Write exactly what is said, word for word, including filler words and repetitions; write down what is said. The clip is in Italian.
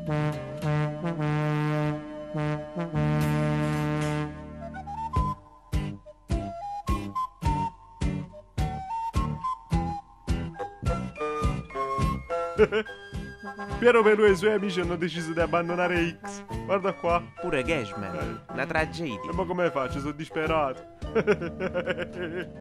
Piero Pelù e i suoi amici hanno deciso di abbandonare X. Guarda qua. Pure Cashman, una tragedia. E ma come faccio? Sono disperato.